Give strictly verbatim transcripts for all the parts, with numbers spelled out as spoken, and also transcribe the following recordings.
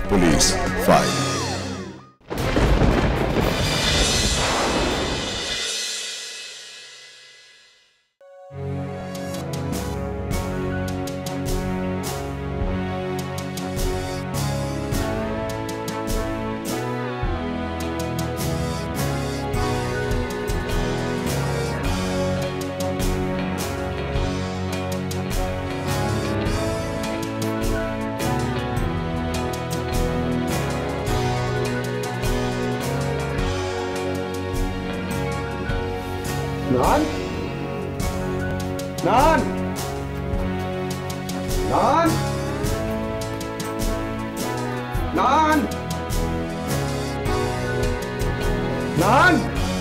Police file. নান নান নান নান নান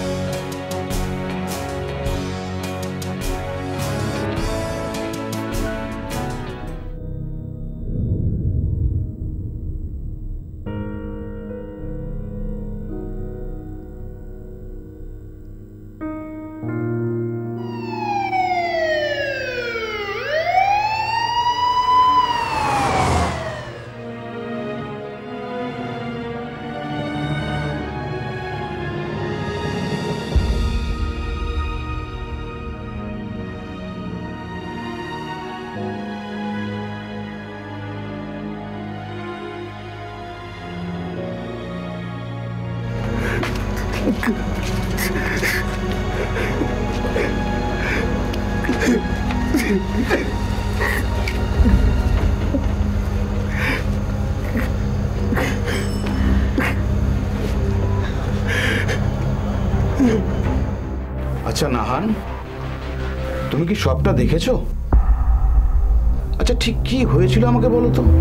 আচ্ছা নাহান, তুমি কি সবটা দেখেছো? আচ্ছা ঠিক কি হয়েছিল আমাকে বলো তো।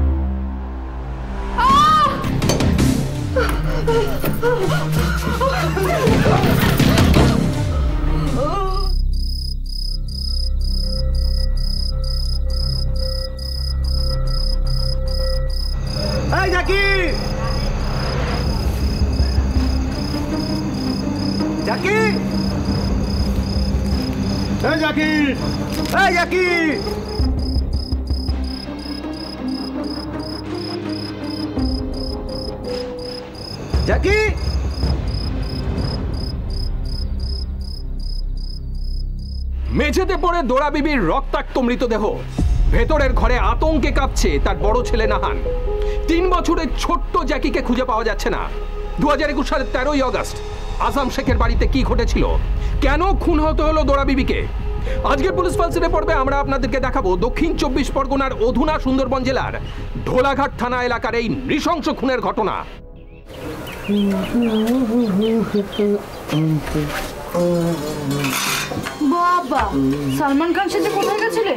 এই জাকির, জাকির, এই জাকির, এই জাকির, জাকির। মেঝেতে পড়ে দোরা বিবির রক্তাক্ত মৃতদেহ, ভেতরের ঘরে আতঙ্কে কাঁপছে তার বড় ছেলে নাহান। তিন বছরের ছোট্ট জ্যাকিকে খুঁজে পাওয়া যাচ্ছে না। দু হাজার একুশ সালের তেরোই আগস্ট আজম শেখের বাড়িতে কি ঘটেছিল, কেন খুন হতে হলো দোরা বিবিকে, আজকের পুলিশ ফাইলসে পর্বে আমরা আপনাদেরকে দেখাবো দক্ষিণ চব্বিশ পরগনার অধুনা সুন্দরবন জেলার ঢোলাঘাট থানা এলাকার এই নৃশংস খুনের ঘটনা। বাবা, সালমান খান সাথে কোথায় গেছিলে?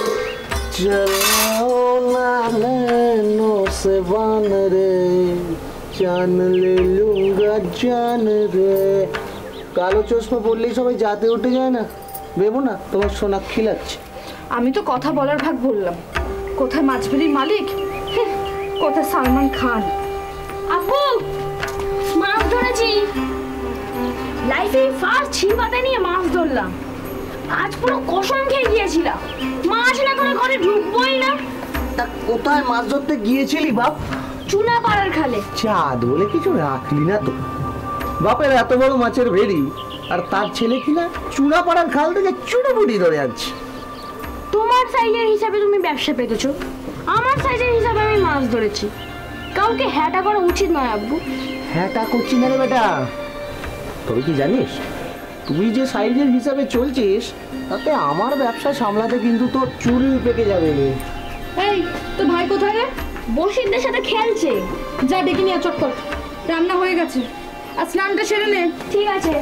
কালো চশমা পড়লেই সবাই যাতে উঠে যায় না, ভেবো না তোমার সোনাক্ষী লাগছে। আমি তো কথা বলার ভাগ বললাম, কোথায় মাছবেলির মালিক, কোথায় সালমান খান। আপু, মাছ ধরেছি। লাইফে ফার্স্ট ছিপাতে নিয়ে মাছ ধরলাম। আজ পুরো কসম খেয়ে গিয়েছিলাম, মাছ না করে ঘরে ঢুকবোই না। তা কোথায় মাছ ধরতে গিয়েছিলি বাপ? চুনা পাড়ার খালে। চাঁদ বলে কিছু রাখলি না তো? বাপের এত বড় মাছের ভেড়ি, আর তার ছেলে কিনা চুনা পাড়ার খাল থেকে চুনোপুটি ধরে আনছে। তোমার সাইজের হিসাবে তুমি ব্যবসা পেতেছ, আমার সাইজের হিসাবে আমি মাছ ধরেছি। কাউকে হ্যাটা করা উচিত নয় আব্বু। হ্যাটা করছি না রে বেটা, তবে কি জানিস, তুই যে সাইজের হিসাবে চলছিস তাতে আমার ব্যবসা সামলাতে কিন্তু তোর চুল পেকে যাবে। এই তো ভাই কোথায় রে? বসিরদের সাথে খেলছে। যা ডেকে নিয়ে চটপট, রান্না হয়ে গেছে, আর স্নানটা সেরে নে। ঠিক আছে।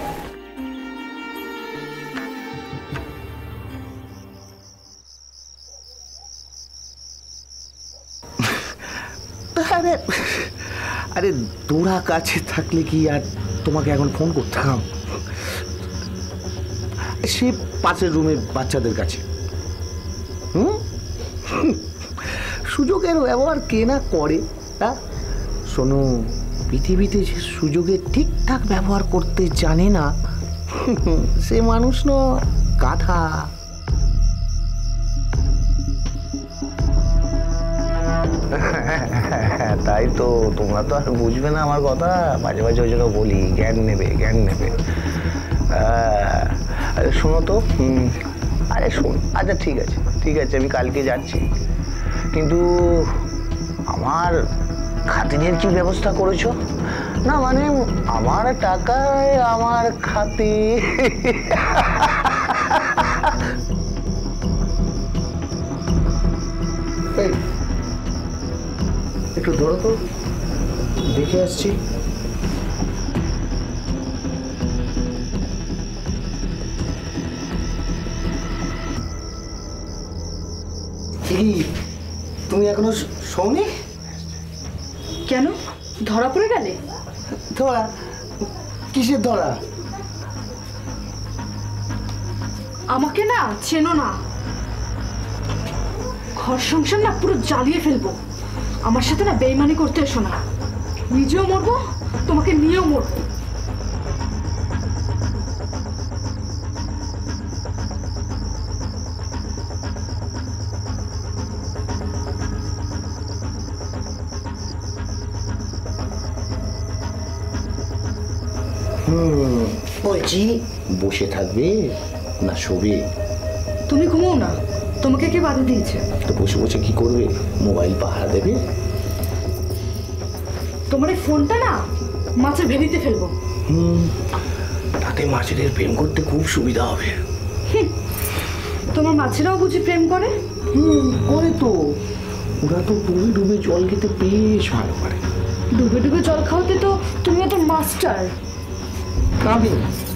আরে আরে তোরা কাছে থাকলে কি আর তোমাকে এখন ফোন করতাম? সে পাশের রুমে বাচ্চাদের কাছে। হুম, সুযোগের ব্যবহার কে না করে। তা শোনো, পৃথিবীতে যে সুযোগের ঠিকঠাক ব্যবহার করতে জানে না সে মানুষ নয়, গাধা। তাই তো, তোমরা তো আর বুঝবে না আমার কথা, মাঝে মাঝে ওই জন্য বলি জ্ঞান নেবে জ্ঞান নেবে। আরে শোনো তো, আরে শোন, আচ্ছা ঠিক আছে ঠিক আছে আমি কালকে যাচ্ছি, কিন্তু আমার খাতিরের কি ব্যবস্থা করেছো? না মানে আমার টাকায় আমার খাতির। একটু ধরো তো, দেখে আসছি। এই তুমি এখনো শোনি? কেন, ধরা পড়ে গেলে? ধরা? কিসের ধরা? আমাকে না চেনো না, ঘর সংসার না পুরো জ্বালিয়ে ফেলবো। আমার সাথে না বেইমানি করতে এসো না, নিজেও মরবো তোমাকে নিয়েও মরবো। হুম বলছি, বসে থাকবে না শোবে? তুমি ঘুমো না, তোমাকে কে বাধা দিয়েছে? তো বসে বসে কি করবে? মোবাইল পাহারা দেবে? তোমার এই ফোনটা না মাছের ভেলিতে ফেলবো। হুম, তাতে মাছেদের প্রেম করতে খুব সুবিধা হবে। তোমার মাছেরাও বুঝি প্রেম করে? হুম করে তো, ওরা তো ডুবে ডুবে জল খেতে বেশ ভালো পারে। ডুবে ডুবে জল খাওয়াতে তো তুমি তো মাস্টার। আমি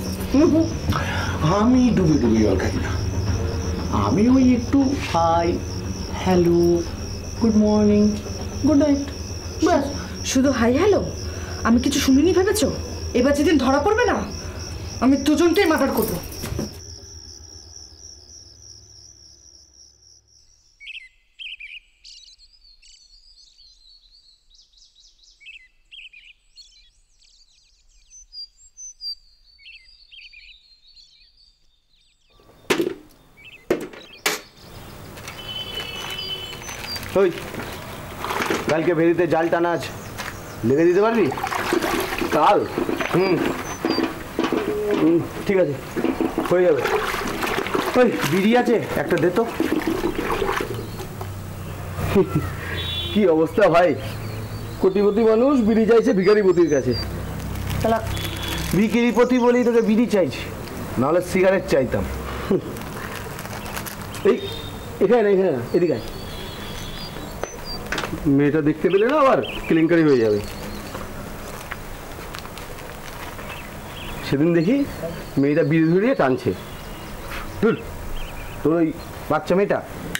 আমি ডুবে ডুবে জল খাই না, আমি ওই একটু hi hello good morning good night ব্যাস। শুধু হাই হ্যালো? আমি কিছু শুনিনি ভেবেছো? এবার যেদিন ধরা পড়বে না, আমি দুজনকেই মার্ডার করবো। ওই কালকে ভেরিতে জাল টানা আছে, লেগে দিতে পারবি? কাল? হুম ঠিক আছে, হয়ে যাবে। ওই বিড়ি আছে একটা দে তো। কি অবস্থা ভাই, কোটিপতি মানুষ বিড়ি চাইছে ভিখারিপতির কাছে। তাহলে ভিখারিপতি বলেই তোকে বিড়ি চাইছি, নাহলে সিগারেট চাইতাম। এই এখানে এখানে এদিকে আয়। মেয়েটা দেখতে পেলে না আবার কেলেঙ্কারি হয়ে যাবে। সেদিন দেখি মেয়েটা বিড়ি ধরিয়ে টানছে। তোর ওই বাচ্চা মেয়েটা,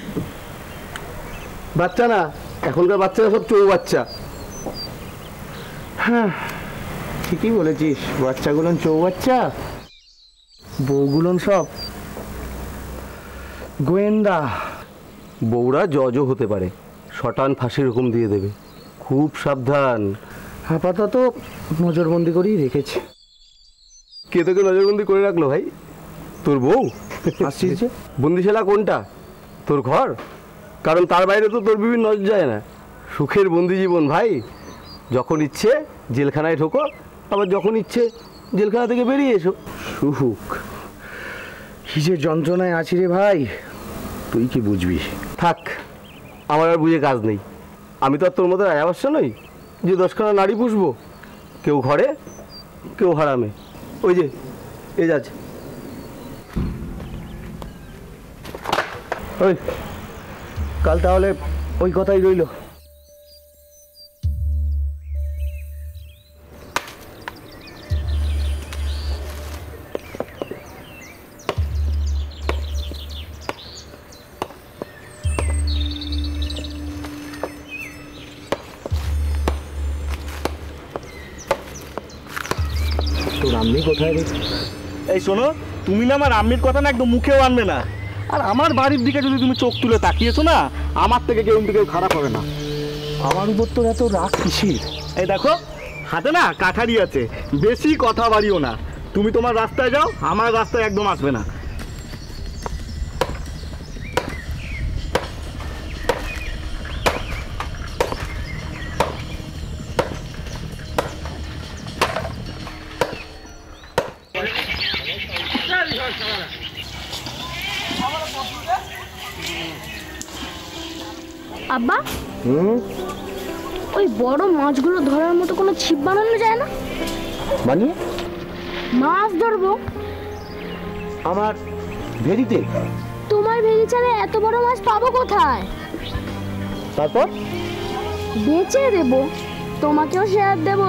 বাচ্চা না এখনকার বাচ্চারা সব চৌ বাচ্চা। হ্যাঁ ঠিকই বলেছিস, বাচ্চাগুলোন চৌ বাচ্চা, বউগুলোন সব গোয়েন্দা। বউরা জজও হতে পারে, শটান ফাঁসির হুকুম দিয়ে দেবে, খুব সাবধান। আপাতত নজরবন্দি করেই রেখেছে। কে তোকে নজরবন্দি করে রাখলো ভাই? তোর বউ আসছিস যে? বন্দিশালা কোনটা? তোর ঘর? কারণ তার বাইরে তো তোর বিভিন্ন নজর যায় না। সুখের বন্দি জীবন ভাই, যখন ইচ্ছে জেলখানায় ঢোকো, আবার যখন ইচ্ছে জেলখানা থেকে বেরিয়ে এসো। সুখ কি যে যন্ত্রণায় আছি রে ভাই, তুই কি বুঝবি? থাক, আমার আর বুঝে কাজ নেই। আমি তো আর তোর মতো রাজাবাসা নই যে দশখানা নারী পুষবো, কেউ ঘরে কেউ হারামে। ওই যে এ যাচ্ছে, ওই কাল তাহলে ওই কথাই রইল। তোর আম্মি কোথায় রে? এই শোনো, তুমি না আমার আম্মির কথা না একদম মুখেও আনবে না। আর আমার বাড়ির দিকে যদি তুমি চোখ তুলে তাকিয়েছো না, আমার থেকে কেউ কেউ খারাপ হবে না। আমার উপর তোর এত রাগ কিসের? এই দেখো হাতে না কাঠারি আছে, বেশি কথা বাড়িও না। তুমি তোমার রাস্তায় যাও, আমার রাস্তায় একদম আসবে না। আব্বা, হুম, ওই বড় মাছগুলো ধরার মতো কোনো ছিপ বানানো যায় না? বানিয়ে মাছ ধরবো। আমার ভেরিতে। তোমার ভেরি ছাড়া এত বড় মাছ পাবো কোথায়? তারপর বেচে দেবো, তোমাকেও শেয়ার দেবো।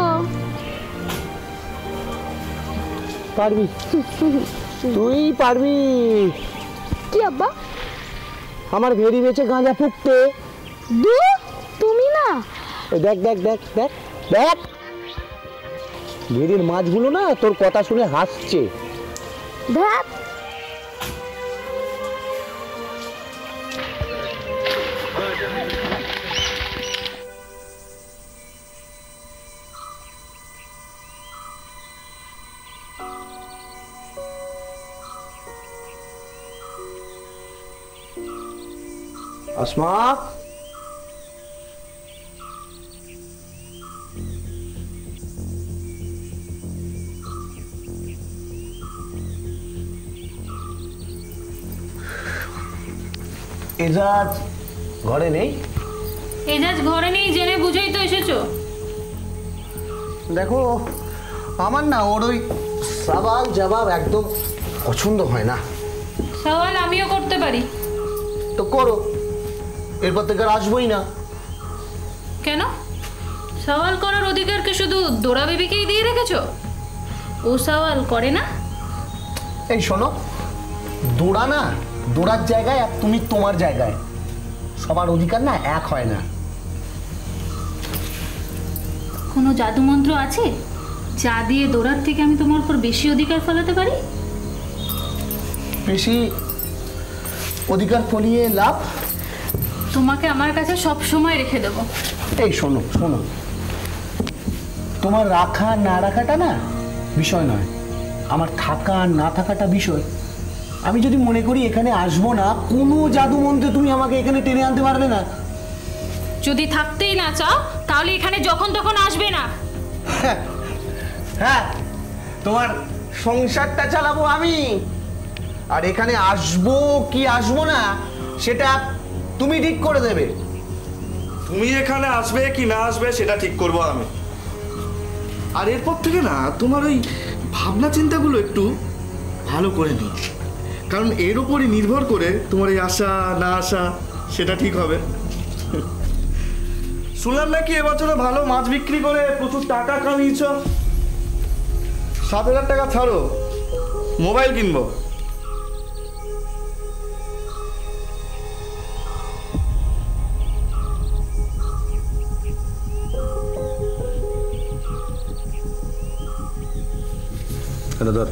পারবি, তুই পারবি। কি আব্বা? আমার ভেরি বেচে গাঁজা ফুকতে। দু তুমি না। এই দেখ দেখ দেখ দেখ দেখ, ভেরির মাছগুলো না তোর কথা শুনে হাসছে। দেখ, আসমা, এজাজ ঘরে নেই? এজাজ ঘরে নেই জেনে বুঝেই তো এসেছো। দেখো, আমার না ওর ওই সওয়াল জবাব একদম পছন্দ হয় না। সওয়াল আমিও করতে পারি। তো করো, এরপর থেকে আর আসবোই না। কেন? সওয়াল করার অধিকারকে শুধু দোরা বেবিকেই দিয়ে রেখেছো? ও সওয়াল করে না? এই শোনো, দৌড়া না দৌড়ার জায়গায় আর তুমি তোমার জায়গায়, সবার অধিকার না এক হয় না। কোনো জাদুমন্ত্র আছে যা দিয়ে দোরার থেকে আমি তোমার উপর বেশি অধিকার ফলাতে পারি? বেশি অধিকার ফলিয়ে লাভ? তোমাকে আমার কাছে সব সময় রেখে দেবো। এই শোনো শোনো, তোমার রাখা না রাখাটা না বিষয় নয়, আমার থাকা না থাকাটা বিষয়। আমি যদি মনে করি এখানে আসবো না, কোনো জাদু মন্ত্রে তুমি আমাকে এখানে টেনে আনতে পারবে না। যদি থাকতেই না চাও তাহলে এখানে যখন তখন আসবে না। হ্যাঁ, তোমার সংসারটা চালাবো আমি, আর এখানে আসবো কি আসবো না সেটা তুমি ঠিক করে দেবে। তুমি এখানে আসবে কি না আসবে সেটা ঠিক করবো আমি। আর এরপর থেকে না তোমার ওই ভাবনা চিন্তাগুলো একটু ভালো করে নিও, কারণ এর উপরই নির্ভর করে তোমার এই আসা না আসা সেটা ঠিক হবে। শুনলাম নাকি এবছরে ভালো মাছ বিক্রি করে প্রচুর টাকা কামিয়েছ। সাত হাজার টাকা ছাড়ো, মোবাইল কিনবো। ধর,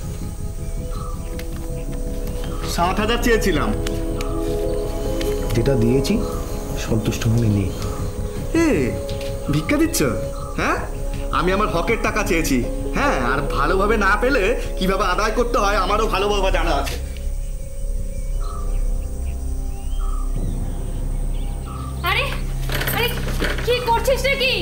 সাত হাজার চেয়েছিলাম, যেটা দিয়েছি সন্তুষ্ট মনে নেই। এ ভিক্ষা দিচ্ছ? হ্যাঁ, আমি আমার হকের টাকা চেয়েছি। হ্যাঁ, আর ভালোভাবে না পেলে কিভাবে আদায় করতে হয় আমারও ভালোভাবে জানা আছে। আরে আরে কি করছিস রে? কি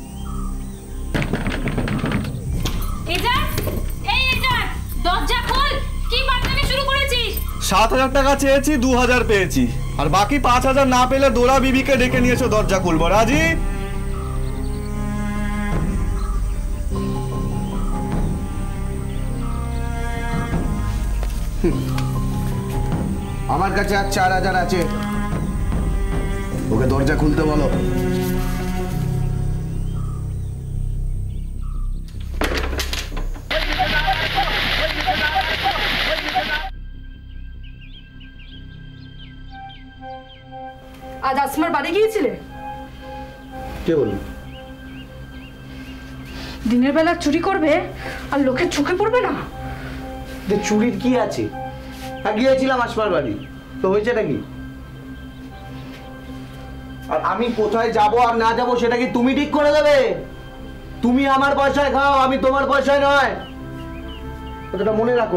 এজাজ, এই এজাজ, দরজা খোল। কি বাতলামি শুরু করেছিস? সাত হাজার টাকা চেয়েছি, দু হাজার পেয়েছি, আর বাকি পাঁচ হাজার না পেলে দোরা বিবিকে ডেকে নিয়েছো দরজা খুলবো। রাজি? আমার কাছে আর চার হাজার আছে, ওকে দরজা খুলতে বলো। আজ আসমার বাড়ি গিয়েছিলে? কে বললি? দিনের বেলা চুরি করবে আর লোকের চোখে পড়বে না? যে চুরির কি আছে? হ্যাঁ, গিয়েছিলাম আসমার বাড়ি, তো হয়েছে নাকি? আর আমি কোথায় যাব আর না যাব সেটা কি তুমি ঠিক করে দেবে? তুমি আমার পয়সায় খাও, আমি তোমার পয়সায় নয়, কথাটা মনে রাখো।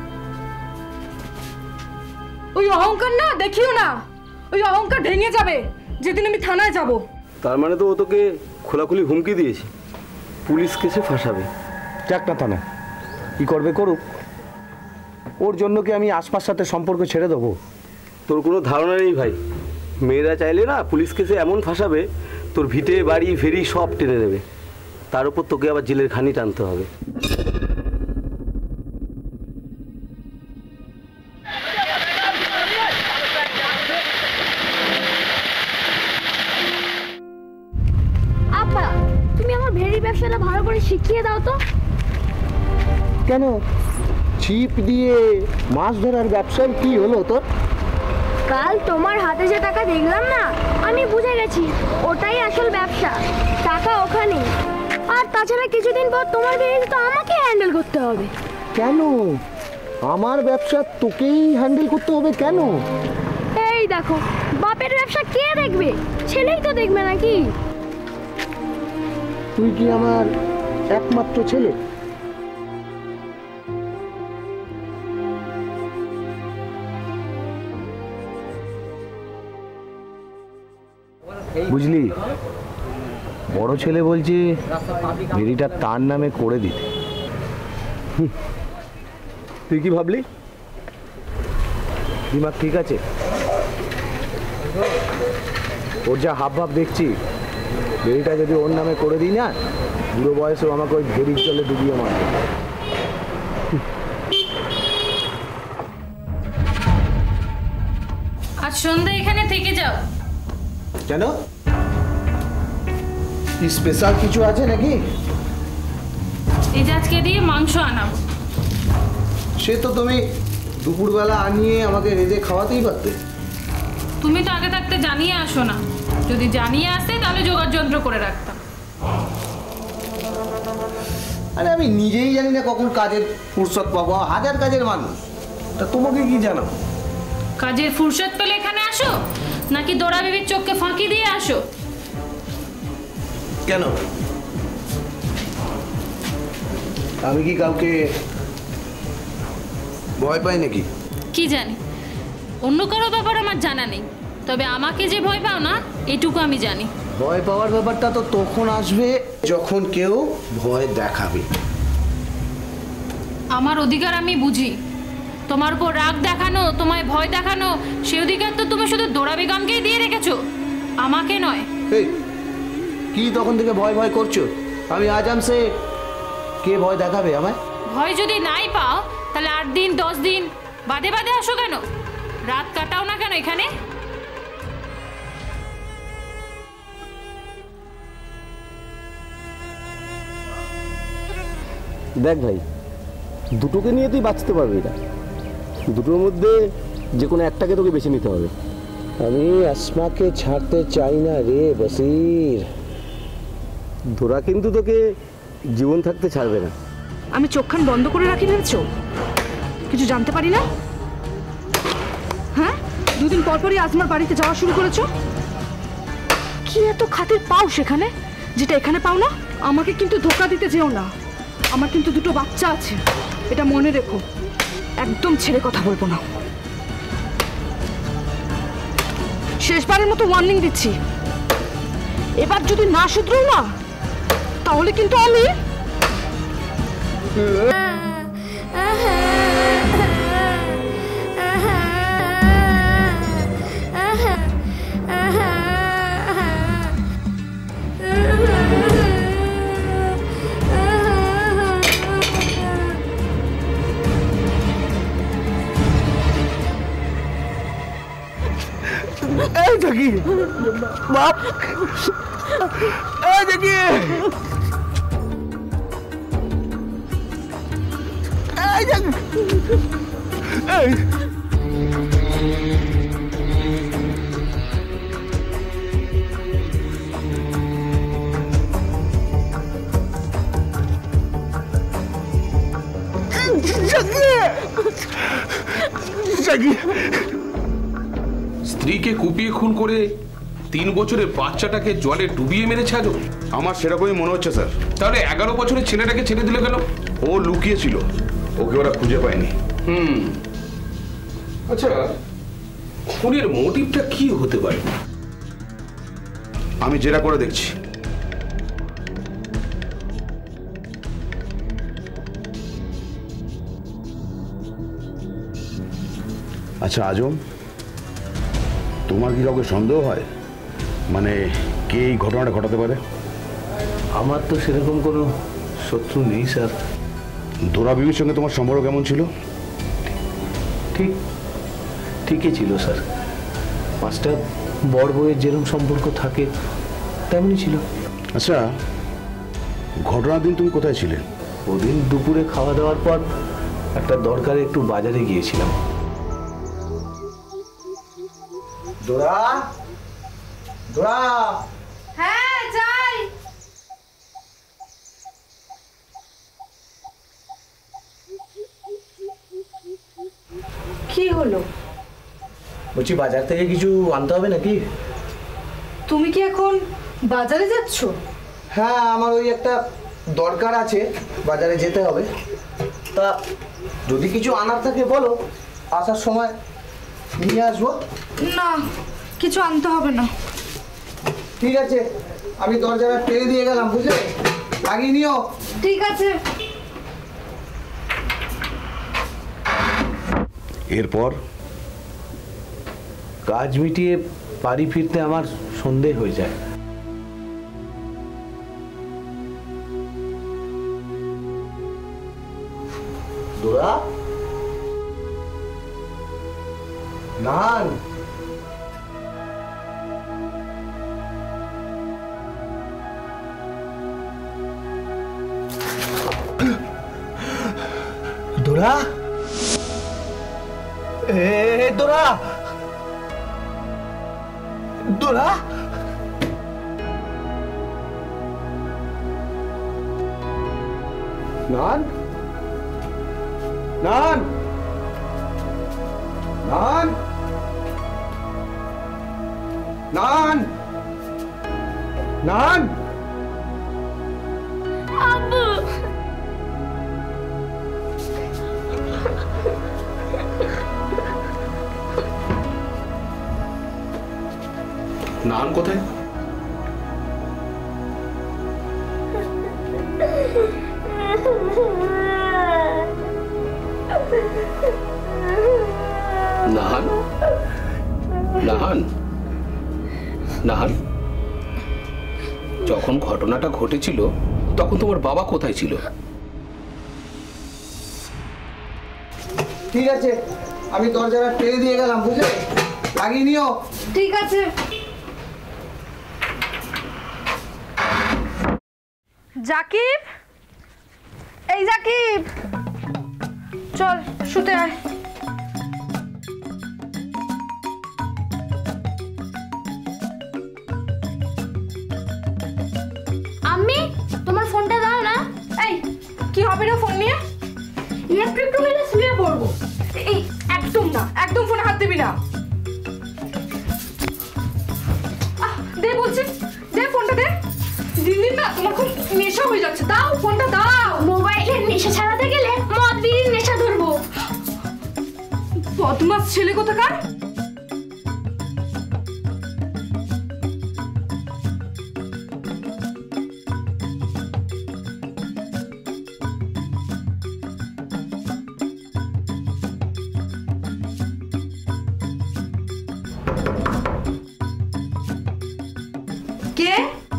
ওই অহংকার না দেখিও না, ওই অহংকার ভেঙে যাবে যেদিন আমি থানায় যাব। তার মানে তো ও তোকে খোলাখুলি হুমকি দিয়েছে, পুলিশ কেসে ফাঁসাবে। যাক না থানা, কি করবে করুক, ওর জন্য কি আমি আশপাশ সাথে সম্পর্ক ছেড়ে দেবো? তোর কোনো ধারণা নেই ভাই, মেয়েরা চাইলে না পুলিশ কেসে এমন ফাঁসাবে তোর ভিটে বাড়ি ফেরি সব টেনে নেবে, তার উপর তোকে আবার জেলের খানি টানতে হবে। আপা, তুমি আমার ভেড়ির ব্যবসাটা ভালো করে শিখিয়ে দাও তো। কেন ছিপ দিয়ে মাছ ধরার ব্যবসার কি হলো তোর? কাল তোমার হাতে যে টাকা দেখলাম না, আমি বুঝে গেছি ওটাই আসল ব্যবসা, টাকা ওখানে। আর তাছাড়া কিছুদিন পর তোমার ভেড়ি তো আমাকে হ্যান্ডেল করতে হবে। কেন আমার ব্যবসা তোকেই হ্যান্ডেল করতে হবে কেন? এই দেখো, বাপের ব্যবসা কে দেখবে? ছেলেই তো দেখবে নাকি? তুই কি আমার একমাত্র ছেলে? বুঝলি, বড় ছেলে বলছে ভেড়িটা তার নামে করে দিতে। তুই কি ভাবলি? দিমাগ ঠিক আছে? ওর যা হাব ভাব দেখছি, ভেড়িটা যদি ওর নামে করে দিই না, বুড়ো বয়সেও আমাকে ওই ভেড়ির জলে ডুবিয়ে মারবে। আজ সন্ধ্যা এখানে থেকে যাও। কেন, কি স্পেশাল কিছু আছে নাকি? এজাজকে দিয়ে মাংস আনাবো। সে তো তুমি দুপুরবেলা আনিয়ে আমাকে রেঁধে খাওয়াতেই পারতে। তুমি তো আগে থাকতে জানিয়ে আসো না, যদি জানিয়ে আসতে তাহলে জোগাড় যন্ত্র করে রাখতাম। আরে আমি নিজেই জানি না কখন কাজের ফুরসত পাবো, হাজার কাজের মানুষ, তা তোমাকে কি জানাবো? কাজের ফুরসত পেলে এখানে আসো, নাকি দোড়া বিবির চোখকে ফাঁকি দিয়ে আসো? কেন, আমি কি কাউকে ভয় পাই নাকি? কি জানি, অন্য কারো ব্যাপার আমার জানা নেই, তবে আমাকে যে ভয় পাও না এটুকু আমি জানি। ভয় পাওয়ার ব্যাপারটা তো তখন আসবে যখন কেউ ভয় দেখাবে। আমার অধিকার আমি বুঝি, তোমার উপর রাগ দেখানো, তোমায় ভয় দেখানো, সে অধিকার তো তুমি শুধু দোড়া বেগমকেই দিয়ে রেখেছো, আমাকে নয়। এই কি তখন থেকে ভয় ভয় করছো? আমি আজাম সে, কে ভয় দেখাবে আমায়? ভয় যদি নাই পাও তাহলে আট দিন দশ দিন বাদে বাদে আসো কেন? রাত কাটাও না কেন এখানে? দেখ ভাই, দুটোকে নিয়ে তুই বাঁচতে পারবি না, দুটোর মধ্যে যে কোনো একটাকে তোকে বেছে নিতে হবে। আমি আসমাকে ছাড়তে চাই না রে বসির। ধরা কিন্তু তোকে জীবন থাকতে ছাড়বে না। আমি চোখখান বন্ধ করে রাখি ভেবেছো? কিছু জানতে পারি না? হ্যাঁ, দুদিন পর পরই আসমার বাড়িতে যাওয়া শুরু করেছো। কি এত খাতির পাও সেখানে, যেটা এখানে পাও না? আমাকে কিন্তু ধোকা দিতে যেও না, আমার কিন্তু দুটো বাচ্চা আছে, এটা মনে রেখো। একদম ছেড়ে কথা বলবো না। শেষবারের মতো ওয়ার্নিং দিচ্ছি, এবার যদি না শুধরো না তাহলে কিন্তু আমি এই দেখি বাপ, এই দেখি, এই দেখি, এই স্ত্রীকে কুপিয়ে খুন করে তিন বছরের বাচ্চাটাকে জলে ডুবিয়ে মেরেছে আজও? আমার সেরকমই মনে হচ্ছে স্যার। তাহলে এগারো বছরের ছেলেটাকে ছেড়ে দিলে কেন? ও লুকিয়েছিল, ওকে ওরা খুঁজে পায়নি। হুম, আচ্ছা, খুনের মোটিভটা কি হতে পারে? আমি জেরা করে দেখছি। আচ্ছা আজম, তোমার কি কাউকে সন্দেহ হয়, মানে কে এই ঘটনাটা ঘটাতে পারে? আমার তো সেরকম কোনো শত্রু নেই স্যার। দোরা বিবির সঙ্গে তোমার সম্পর্ক কেমন ছিল? ঠিক ঠিকই ছিল স্যার। পাঁচটা বড় বউয়ের যেরকম সম্পর্ক থাকে তেমনই ছিল। আচ্ছা, ঘটনার দিন তুমি কোথায় ছিলে? ওদিন দুপুরে খাওয়া দাওয়ার পর একটা দরকারে একটু বাজারে গিয়েছিলাম। দোরা, দোরা। হ্যাঁ যাই। কি হলো? বলছি বাজার থেকে কিছু আনতে হবে নাকি? তুমি কি এখন বাজারে যাচ্ছ? হ্যাঁ, আমার ওই একটা দরকার আছে, বাজারে যেতে হবে। তা যদি কিছু আনার থাকে বলো, আসার সময় নিয়ে আসবো। না, কিছু আনতে হবে না। ঠিক আছে, আমি দরজাটা পেরে দিয়ে গেলাম, বুঝলে? লাগিয়ে নিও। ঠিক আছে। এরপর কাজ মিটিয়ে বাড়ি ফিরতে আমার সন্ধে হয়ে যায়। দোরা, নান। দোরা, এ দোরা, দোরা। নান, নান, নান, নান, নান। আব্বু, নান কোথায়? নাহান, নাহান, নাহান, যখন ঘটনাটা ঘটেছিল তখন তোমার বাবা কোথায় ছিল? ঠিক আছে, আমি দরজাটা পেরে দিয়ে গেলাম, বুঝলে? লাগিয়ে নিও। ঠিক আছে। জাকিব, এই জাকিব, চল শুতে আয়। আম্মি তোমার ফোনটা দাও না। এই কি হবে রে ফোন নিয়ে? একটু একটু হলে শুয়ে পড়বো। এই একদম না, একদম ফোনে হাত দিবি না। আহ, দে বলছি, দে ফোনটা দে। দিন দিন না তোমার খুব নেশা হয়ে যাচ্ছে, দাও ফোনটা দাও। মোবাইলের নেশা ছাড়াতে গেলে মদ বিড়ির নেশা ধরবো। বদমাস ছেলে কোথাকার। কে?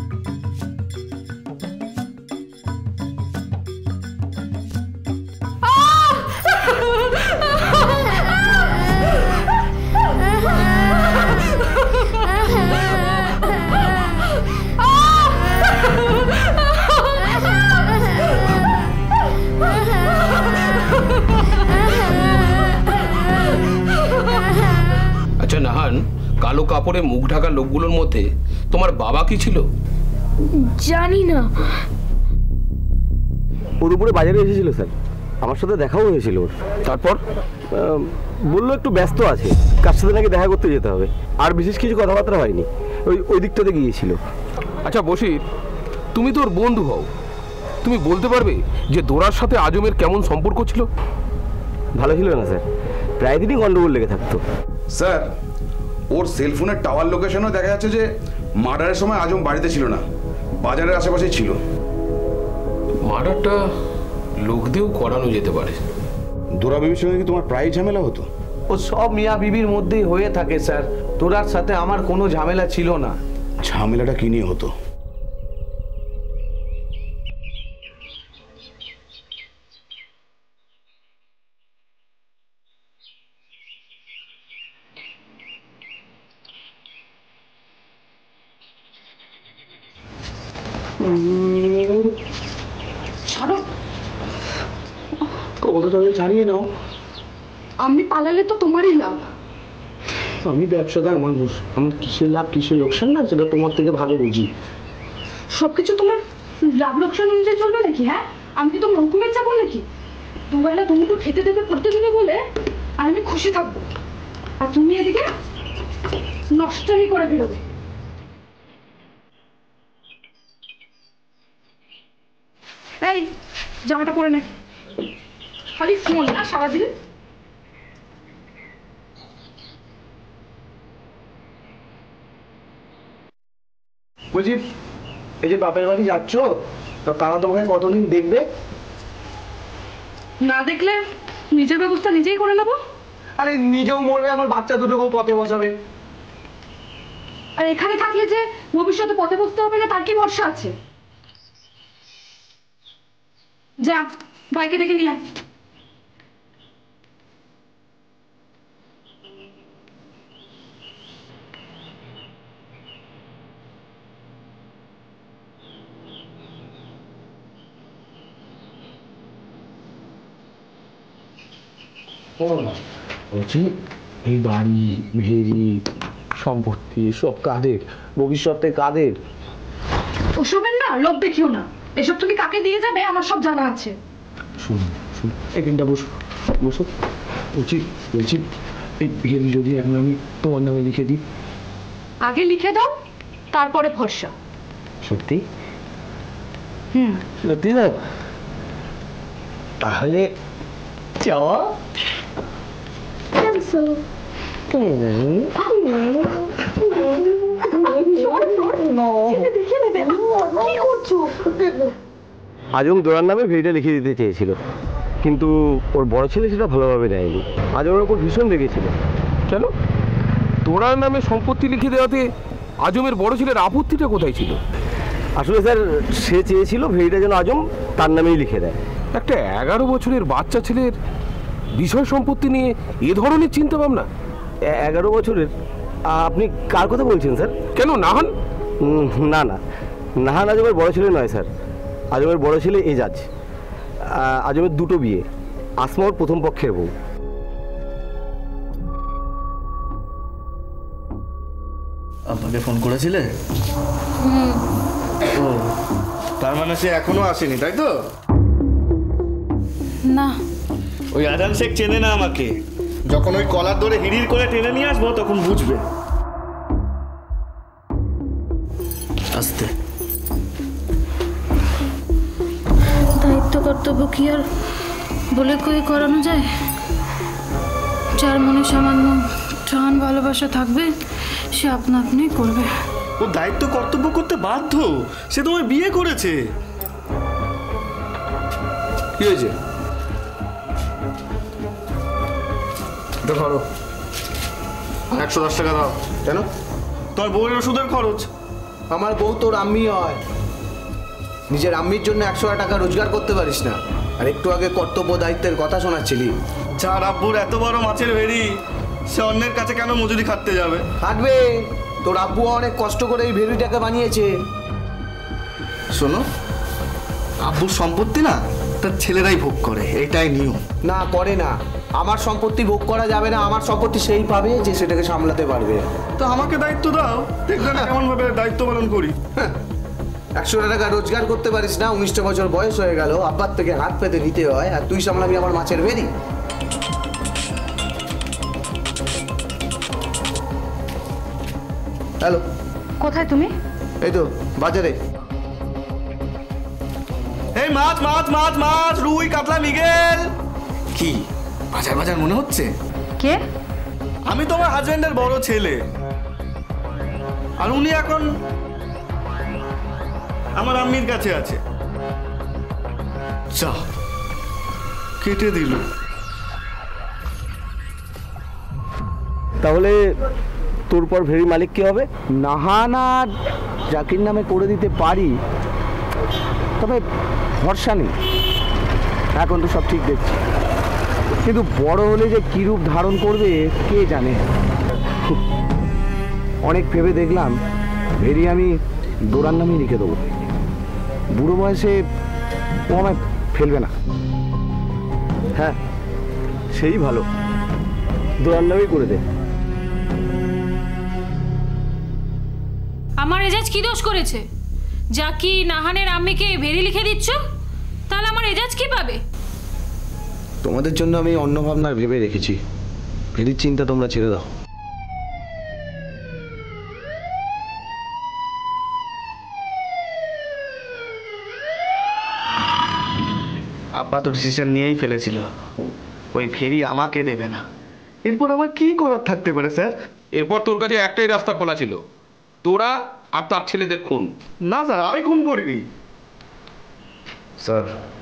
আচ্ছা নাহান, কালো কাপড়ে মুখ ঢাকা লোকগুলোর মধ্যে তোমার বাবা কি ছিল? জানি না। ও দুপুরে বাজারে এসেছিল স্যার, আমার সাথে দেখাও হয়েছিল ওর। তারপর আহ, বললো একটু ব্যস্ত আছে, কার সাথে নাকি দেখা করতে যেতে হবে, আর বিশেষ কিছু কথাবার্তা হয়নি। ওই ওই দিকটাতে গিয়েছিল। আচ্ছা বশির, তুমি তো ওর বন্ধু হও, তুমি বলতে পারবে যে দোরার সাথে আজমের কেমন সম্পর্ক ছিল? ভালো ছিল না স্যার, প্রায় দিনই গন্ডগোল লেগে থাকতো। স্যার, ওর সেলফোনের টাওয়ার লোকেশনও দেখা যাচ্ছে যে মার্ডারের সময় আজম বাড়িতে ছিল না, বাজারের আশেপাশেই ছিল। মার্ডারটা লোক দিয়েও করানো যেতে পারে। দোরা বিবির সঙ্গে কি তোমার প্রায় ঝামেলা হতো? ও সব মিয়া বিবির মধ্যেই হয়ে থাকে স্যার। তোরার সাথে আমার কোনো ঝামেলা ছিল না। ঝামেলাটা কি নিয়ে হতো? ছাড়ো, কথাটা জানিয়ে নাও। আমি পালালে তো তোমারই লাভ। আমি ব্যবসাদার মানুষ, আমার কিসের লাভ কিসের লোকসান না সেটা তোমার থেকে ভালো বুঝি। সবকিছু তোমার লাভ লোকসান অনুযায়ী চলবে নাকি? হ্যাঁ, আমি কি তোমার হুকুমের চাবো নাকি? দুবেলা দুমুটো খেতে দেবে প্রত্যেকদিনে বলে আর আমি খুশি থাকবো, আর তুমি এদিকে নষ্টই করে বেরোবে। এই জামাটা পরে নে, খালি ফোন না সারাদিন। বলছি, এই যে বাপের বাড়ি যাচ্ছ, তো তারা তোমাকে কতদিন দেখবে? না দেখলে নিজের ব্যবস্থা নিজেই করে নেবো। আরে নিজেও মরবে, আমার বাচ্চা দুটোকেও পথে বসাবে। আর এখানে থাকলে যে ভবিষ্যতে পথে বসতে হবে না তার কি ভরসা আছে? যা ভাইকে ডেকে নিয়ে আয়। বলছি, এই বাড়ি ভেড়ি সম্পত্তি সব কাদের? ভবিষ্যতে কাদের? ওসবের না লোভ দেখিও না, এসব তুমি কাকে দিয়ে যাবে আমার সব জানা আছে। শুনুন শুনুন, এখানটা বসো বসো। বলছি বলছি এই ভেড়ি যদি এখন আমি তোমার নামে লিখে দিই? আগে লিখে দাও, তারপরে ভরসা। সত্যি? হুম, সত্যি না? তাহলে চাওয়া আজম দোরার নামে ভেড়িটা লিখে দিতে চেয়েছিল, কিন্তু ওর বড় ছেলে সেটা ভালোভাবে নেয়নি। আজমের ওপর ভীষণ রেগেছিল। কেন? তোরার নামে সম্পত্তি লিখে দেওয়াতে আজমের বড় ছেলের আপত্তিটা কোথায় ছিল? আসলে স্যার, সে চেয়েছিল ভেড়িটা যেন আজম তার নামেই লিখে দেয়। একটা এগারো বছরের বাচ্চা ছেলের বিষয় সম্পত্তি নিয়ে এ ধরনের চিন্তা ভাবনা? এ- এগারো বছরের? আপনি কার কথা বলছেন স্যার? কেন, নাহান? উম, না না, নাহান আজমের বড় ছেলে নয় স্যার। আজমের বড় ছেলে এজাজ। আহ, আজমের দুটো বিয়ে, আসমা ওর প্রথম পক্ষের বউ। আপনাকে ফোন করেছিলে? ও, তার মানে সে এখনো আসেনি, তাই তো? না, ওই আজান শেখ চেনে না আমাকে। যখন ওই কলার ধরে হিড়ির করে টেনে নিয়ে আসবো তখন বুঝবে। আস্তে। দায়িত্ব কর্তব্য কি আর বলে কয়ে করানো যায়? যার মনে সামান্য টান ভালোবাসা থাকবে সে আপনা আপনি করবে। ও দায়িত্ব কর্তব্য করতে বাধ্য, সে তোমায় বিয়ে করেছে। কি হয়েছে? ধরো, আর একশো দশ টাকা দাও। কেন? তোমার বউয়ের ওষুধের খরচ। আমার বউ তোর আম্মি হয়, নিজের আম্মির জন্য একশো টাকা রোজগার করতে পারিস না, আর একটু আগে কর্তব্য দায়িত্বের কথা শোনাচ্ছিলি। যার আব্বুর এত বড় মাছের ভেড়ি, সে অন্যের কাছে কেন মজুরি খাটতে যাবে? হাঁটবে, তোর আব্বু অনেক কষ্ট করে এই ভেড়িটাকে বানিয়েছে। শোনো, আব্বুর সম্পত্তি না তার ছেলেরাই ভোগ করে, এটাই নিয়ম। না করে না, আমার সম্পত্তি ভোগ করা যাবে না। আমার সম্পত্তি সেই পাবে যে সেটাকে সামলাতে পারবে। তো আমাকে দায়িত্ব দাও, দেখবে না কেমন ভাবে দায়িত্ব পালন করি। একশো টাকা রোজগার করতে পারিস না, উনিশটা বছর বয়স হয়ে গেল, আব্বার থেকে হাত পেতে নিতে হয়, আর তুই সামলাবি আমার মাছের ভেড়ি? হ্যালো, কোথায় তুমি? এই তো বাজারে। এই মাছ মাছ মাছ মাছ, রুই কাতলা মৃগেল। কি বাজার বাজার মনে হচ্ছে? কে? আমি তোমার হাজবেন্ডের বড় ছেলে, আর উনি এখন আমার আম্মির কাছে আছে। যা, কেটে দিল। তাহলে তোর পর ভেরি মালিক কে হবে? নাহান আর জাকির নামে করে দিতে পারি, তবে ভরসা নেই। এখন তো সব ঠিক দেখছি, কিন্তু বড় হলে যে কী রূপ ধারণ করবে কে জানে। অনেক ভেবে দেখলাম ভেরি আমি দোরার নামেই লিখে দেবো। বুড়ো বয়সে ও আমায় ফেলবে না। হ্যাঁ, সেই ভালো, দোরার নামেই করে দে। আমার এজাজ কি দোষ করেছে? জাকি নাহানের আম্মিকে ভেরি লিখে দিচ্ছ, তাহলে আমার এজাজ কি পাবে? তোমাদের জন্য আমি অন্য ভাবনা ভেবে রেখেছি, ভেরির চিন্তা তোমরা ছেড়ে দাও। আব্বা তো ডিসিশন নিয়েই ফেলেছিল, ওই ভেরি আমাকে দেবে না। এরপর আমার কি করার থাকতে পারে স্যার? এরপর তোর কাছে একটাই রাস্তা খোলা ছিল, তোরা আর তার ছেলেদের খুন। না স্যার, আমি খুন করিনি স্যার।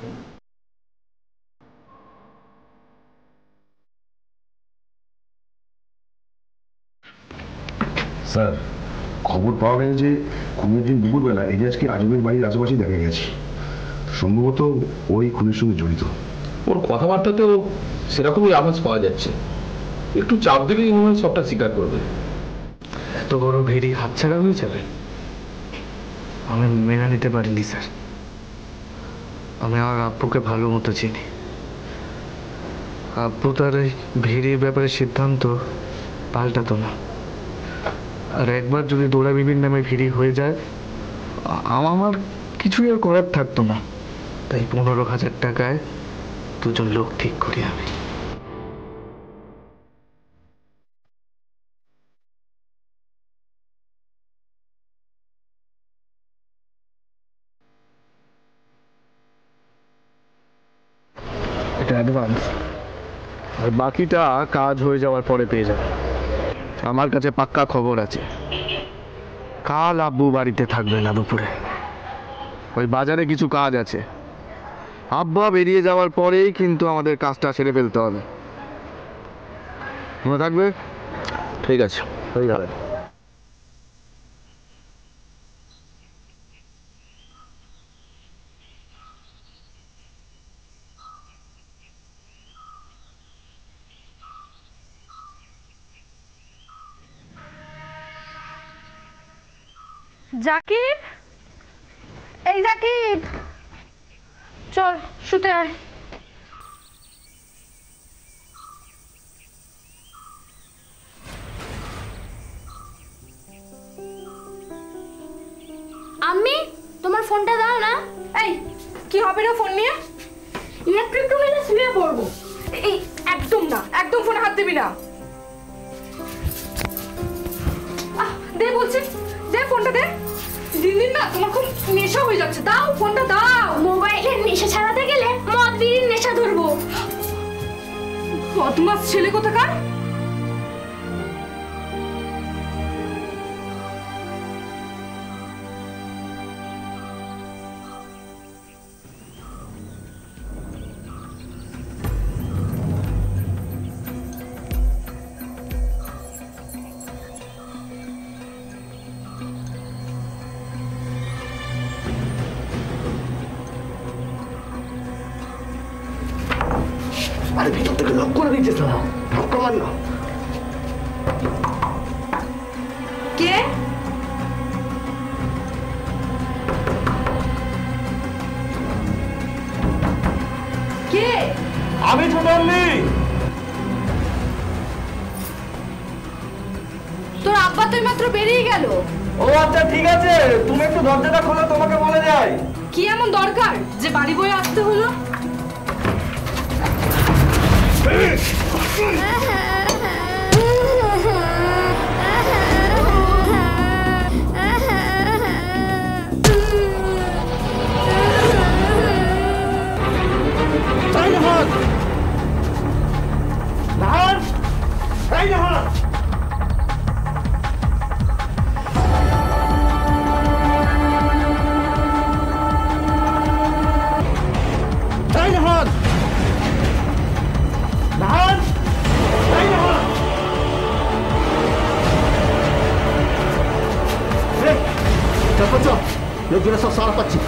স্যার, খবর পাওয়া গেছে যে খুনের দিন দুপুরবেলা এজাজকে আজমের বাড়ির আশেপাশেই দেখা গেছে। সম্ভবত ওই খুনের সঙ্গে জড়িত। ওর কথাবার্তাতেও সেরকমই আভাস পাওয়া যাচ্ছে। একটু চাপ দিলেই মনে হয় সবটা স্বীকার করবে। এত বড় ভেরি হাতছাড়া হয়ে যাবে আমি মেনে নিতে পারিনি স্যার। আমি আমার আব্বুকে ভালো মতো চিনি। আব্বু তার এই ভেরির ব্যাপারে সিদ্ধান্ত পাল্টাতো না। আর একবার যদি দোলা বিবির নামে ভেরি হয়ে যায়, আমার কিছুই আর করার থাকতো না। তাই পনেরো হাজার টাকায় দুজন লোক ঠিক করি আমি। এটা অ্যাডভান্স, আর বাকিটা কাজ হয়ে যাওয়ার পরে পেয়ে যাবে। আমার কাছে পাক্কা খবর আছে, কাল আব্বু বাড়িতে থাকবে না দুপুরে। ওই বাজারে কিছু কাজ আছে, আব্বা বেরিয়ে যাওয়ার পরেই কিন্তু আমাদের কাজটা সেরে ফেলতে হবে। মনে থাকবে? ঠিক আছে, হয়ে যাবে। জাকির, এই জাকির, চল শুতে আয়। আম্মি, তোমার ফোনটা দাও না। এই কি হবে না ফোন নিয়ে? একটু একটু মেলে শুয়ে পড়বো। এই একদম না, একদম ফোনে হাত দিবি না। আহ, দে বলছি, দে ফোনটা দে। দিন দিন না তোমার খুব নেশা হয়ে যাচ্ছে, দাও ফোনটা দাও। মোবাইলের নেশা ছাড়াতে গেলে মদ বিড়ির নেশা ধরবো। বদমাস ছেলে কোথাকার। আরে ভিতর থেকে লক করে দিচ্ছে তারা, ধাক্কা মার না। কে? কে? আমি ছোট আম্মি। তোর আব্বা তো মাত্র বেরিয়ে গেল। ও আচ্ছা ঠিক আছে, তুমি একটু দরজাটা খোলো, তোমাকে বলে যাই। কি এমন দরকার যে বাড়ি বয়ে আসতে হলো? লোকজনের সব সারা পাচ্ছি।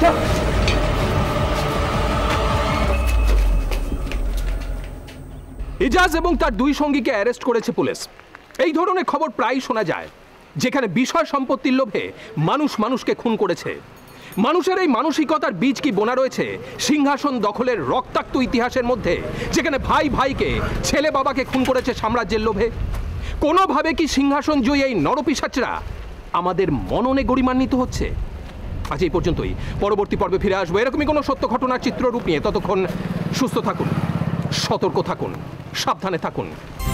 ইজাজ এবং তার দুই সঙ্গীকে অ্যারেস্ট করেছে পুলিশ। এই ধরনের খবর প্রায় শোনা যায়, যেখানে বিষয় সম্পত্তির লোভে মানুষ মানুষকে খুন করেছে। মানুষের এই মানসিকতার বীজ কি বোনা রয়েছে সিংহাসন দখলের রক্তাক্ত ইতিহাসের মধ্যে, যেখানে ভাই ভাইকে, ছেলে বাবাকে খুন করেছে সাম্রাজ্যের লোভে? কোনোভাবে কি সিংহাসন জয়ী এই নরপিশাচরা আমাদের মননে গরিমান্বিত হচ্ছে? আজ এই পর্যন্তই। পরবর্তী পর্বে ফিরে আসবো এরকমই কোনো সত্য ঘটনার চিত্ররূপ নিয়ে। ততক্ষণ সুস্থ থাকুন, সতর্ক থাকুন, সাবধানে থাকুন।